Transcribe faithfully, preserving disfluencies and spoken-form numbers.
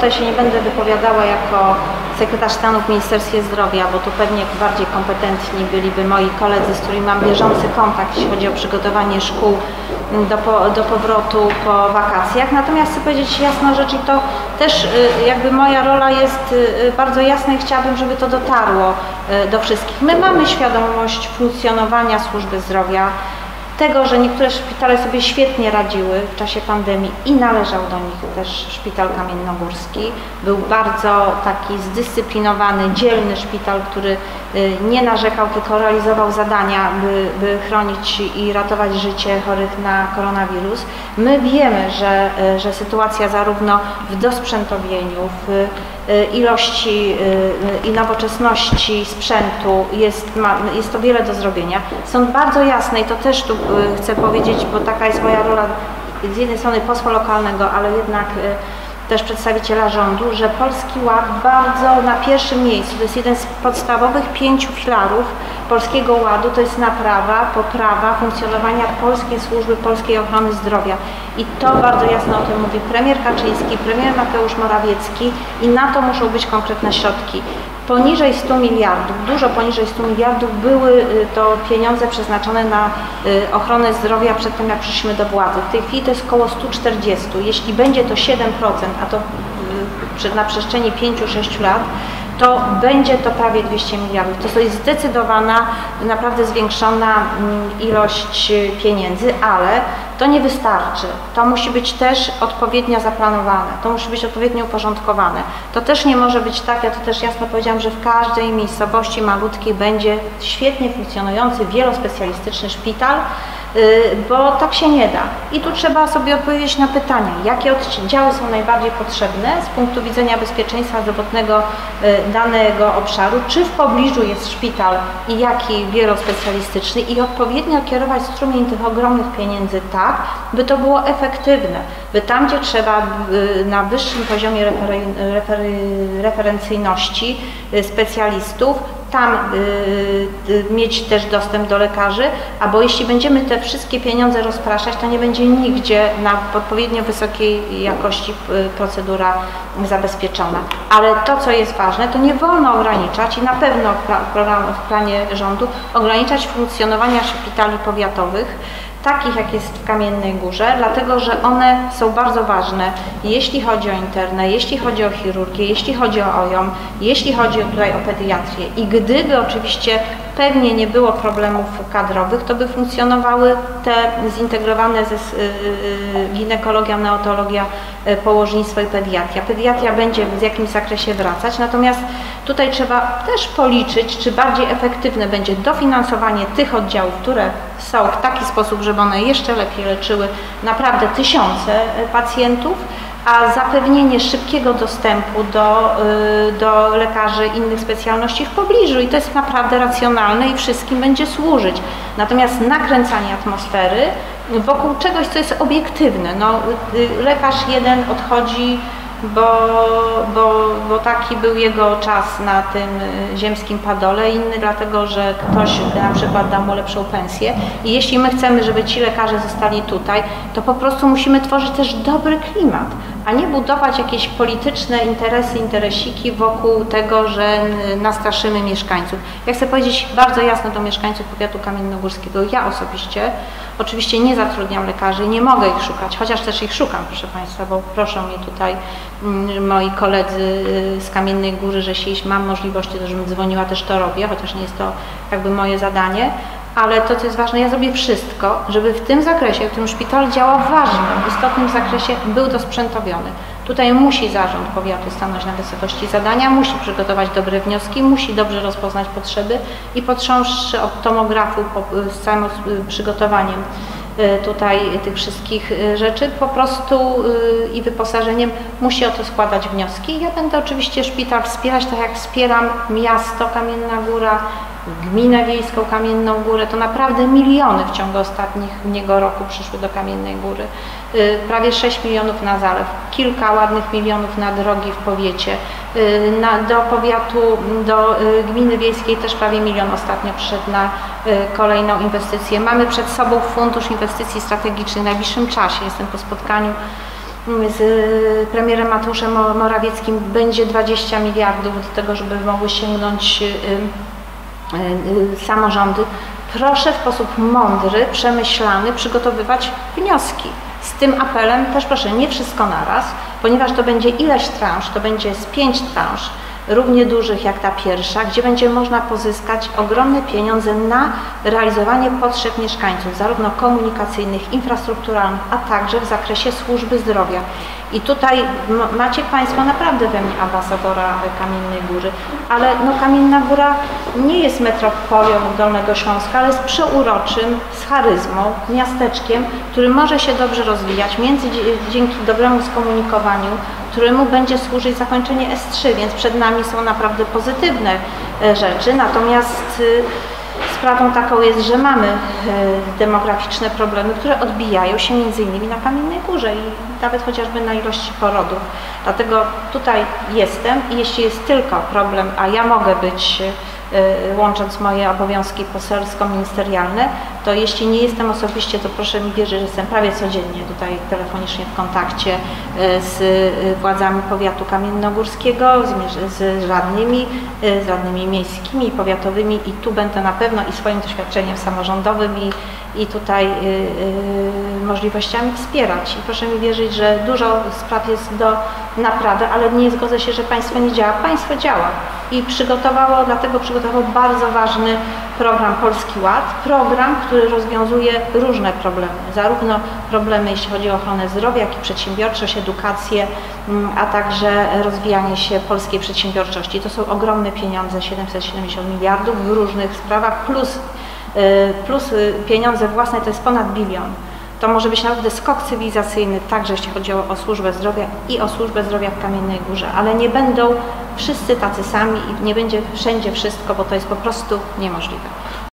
tutaj się nie będę wypowiadała jako sekretarz stanu w Ministerstwie Zdrowia, bo tu pewnie bardziej kompetentni byliby moi koledzy, z którymi mam bieżący kontakt, jeśli chodzi o przygotowanie szkół do, po, do powrotu po wakacjach. Natomiast chcę powiedzieć jasną rzecz i to też jakby moja rola jest bardzo jasna i chciałabym, żeby to dotarło do wszystkich. My mamy świadomość funkcjonowania służby zdrowia, tego, że niektóre szpitale sobie świetnie radziły w czasie pandemii i należał do nich też szpital kamiennogórski. Był bardzo taki zdyscyplinowany, dzielny szpital, który nie narzekał, tylko realizował zadania, by, by chronić i ratować życie chorych na koronawirus. My wiemy, że, że sytuacja zarówno w dosprzętowieniu, w ilości i nowoczesności sprzętu jest, ma, jest to wiele do zrobienia. Są bardzo jasne i to też tu chcę powiedzieć, bo taka jest moja rola z jednej strony posła lokalnego, ale jednak też przedstawiciela rządu, że Polski Ład bardzo na pierwszym miejscu, to jest jeden z podstawowych pięciu filarów Polskiego Ładu, to jest naprawa, poprawa funkcjonowania polskiej służby, polskiej ochrony zdrowia. I to bardzo jasno o tym mówi premier Kaczyński, premier Mateusz Morawiecki i na to muszą być konkretne środki. Poniżej stu miliardów, dużo poniżej stu miliardów były to pieniądze przeznaczone na ochronę zdrowia przedtem, jak przyszliśmy do władzy. W tej chwili to jest około stu czterdziestu. Jeśli będzie to siedem procent, a to na przestrzeni pięciu sześciu lat, to będzie to prawie dwieście miliardów. To jest zdecydowana, naprawdę zwiększona ilość pieniędzy, ale to nie wystarczy. To musi być też odpowiednio zaplanowane, to musi być odpowiednio uporządkowane. To też nie może być tak, ja to też jasno powiedziałam, że w każdej miejscowości malutkiej będzie świetnie funkcjonujący, wielospecjalistyczny szpital, bo tak się nie da. I tu trzeba sobie odpowiedzieć na pytanie, jakie oddziały są najbardziej potrzebne z punktu widzenia bezpieczeństwa zdrowotnego danego obszaru, czy w pobliżu jest szpital i jaki wielospecjalistyczny i odpowiednio kierować strumień tych ogromnych pieniędzy tak, by to było efektywne, by tam, gdzie trzeba na wyższym poziomie refer refer referencyjności specjalistów, tam y, mieć też dostęp do lekarzy, albo jeśli będziemy te wszystkie pieniądze rozpraszać, to nie będzie nigdzie na odpowiednio wysokiej jakości procedura zabezpieczona. Ale to, co jest ważne, to nie wolno ograniczać i na pewno w, program, w planie rządu ograniczać funkcjonowania szpitali powiatowych, takich jak jest w Kamiennej Górze, dlatego że one są bardzo ważne, jeśli chodzi o internę, jeśli chodzi o chirurgię, jeśli chodzi o O J O M, jeśli chodzi tutaj o pediatrię. I gdyby oczywiście pewnie nie było problemów kadrowych, to by funkcjonowały te zintegrowane ze ginekologia, neonatologia, położnictwo i pediatria. Pediatria będzie w jakimś zakresie wracać, natomiast tutaj trzeba też policzyć, czy bardziej efektywne będzie dofinansowanie tych oddziałów, które są w taki sposób, żeby one jeszcze lepiej leczyły naprawdę tysiące pacjentów, a zapewnienie szybkiego dostępu do, do lekarzy innych specjalności w pobliżu i to jest naprawdę racjonalne i wszystkim będzie służyć. Natomiast nakręcanie atmosfery wokół czegoś, co jest obiektywne. No, lekarz jeden odchodzi, bo, bo, bo taki był jego czas na tym ziemskim padole, inny dlatego, że ktoś na przykład dał mu lepszą pensję. I jeśli my chcemy, żeby ci lekarze zostali tutaj, to po prostu musimy tworzyć też dobry klimat, a nie budować jakieś polityczne interesy, interesiki wokół tego, że nastraszymy mieszkańców. Ja chcę powiedzieć bardzo jasno do mieszkańców powiatu kamiennogórskiego. Ja osobiście oczywiście nie zatrudniam lekarzy i nie mogę ich szukać, chociaż też ich szukam, proszę Państwa, bo proszą mnie tutaj moi koledzy z Kamiennej Góry, że jeśli mam możliwości, to żebym dzwoniła, też to robię, chociaż nie jest to jakby moje zadanie. Ale to, co jest ważne, ja zrobię wszystko, żeby w tym zakresie, w tym szpital działał w ważnym, istotnym zakresie, był dosprzętowiony. Tutaj musi zarząd powiatu stanąć na wysokości zadania, musi przygotować dobre wnioski, musi dobrze rozpoznać potrzeby i począwszy od tomografu z całym przygotowaniem tutaj tych wszystkich rzeczy, po prostu i wyposażeniem musi o to składać wnioski. Ja będę oczywiście szpital wspierać, tak jak wspieram miasto Kamienna Góra, gminę wiejską Kamienną Górę, to naprawdę miliony w ciągu ostatniego roku przyszły do Kamiennej Góry. Prawie sześć milionów na zalew, kilka ładnych milionów na drogi w powiecie. Na, do powiatu, do gminy wiejskiej też prawie milion ostatnio przyszedł na kolejną inwestycję. Mamy przed sobą Fundusz Inwestycji Strategicznych w najbliższym czasie. Jestem po spotkaniu z premierem Mateuszem Morawieckim będzie dwadzieścia miliardów do tego, żeby mogły sięgnąć samorządy. Proszę w sposób mądry, przemyślany przygotowywać wnioski. Z tym apelem też proszę nie wszystko naraz, ponieważ to będzie ileś transz, to będzie z pięć transz, równie dużych jak ta pierwsza, gdzie będzie można pozyskać ogromne pieniądze na realizowanie potrzeb mieszkańców, zarówno komunikacyjnych, infrastrukturalnych, a także w zakresie służby zdrowia. I tutaj macie Państwo naprawdę we mnie ambasadora Kamiennej Góry, ale no Kamienna Góra nie jest metropolią Dolnego Śląska, ale jest przeuroczym, z charyzmą, miasteczkiem, który może się dobrze rozwijać, między, dzięki dobremu skomunikowaniu, któremu będzie służyć zakończenie S trzy, więc przed nami są naprawdę pozytywne rzeczy, natomiast sprawą taką jest, że mamy demograficzne problemy, które odbijają się między innymi na Kamiennej Górze i nawet chociażby na ilości porodów. Dlatego tutaj jestem i jeśli jest tylko problem, a ja mogę być, łącząc moje obowiązki poselsko-ministerialne, to jeśli nie jestem osobiście, to proszę mi wierzyć, że jestem prawie codziennie tutaj telefonicznie w kontakcie z władzami powiatu kamiennogórskiego, z, z radnymi, z radnymi miejskimi i powiatowymi i tu będę na pewno i swoim doświadczeniem samorządowym i, i tutaj y, y, możliwościami wspierać. I proszę mi wierzyć, że dużo spraw jest do naprawy, ale nie zgodzę się, że państwo nie działa. Państwo działa i przygotowało, dlatego przygotowało bardzo ważny program Polski Ład, program, który rozwiązuje różne problemy, zarówno problemy jeśli chodzi o ochronę zdrowia, jak i przedsiębiorczość, edukację, a także rozwijanie się polskiej przedsiębiorczości. To są ogromne pieniądze, siedemset siedemdziesiąt miliardów w różnych sprawach, plus, plus pieniądze własne to jest ponad bilion. To może być naprawdę skok cywilizacyjny, także jeśli chodzi o, o służbę zdrowia i o służbę zdrowia w Kamiennej Górze, ale nie będą wszyscy tacy sami i nie będzie wszędzie wszystko, bo to jest po prostu niemożliwe.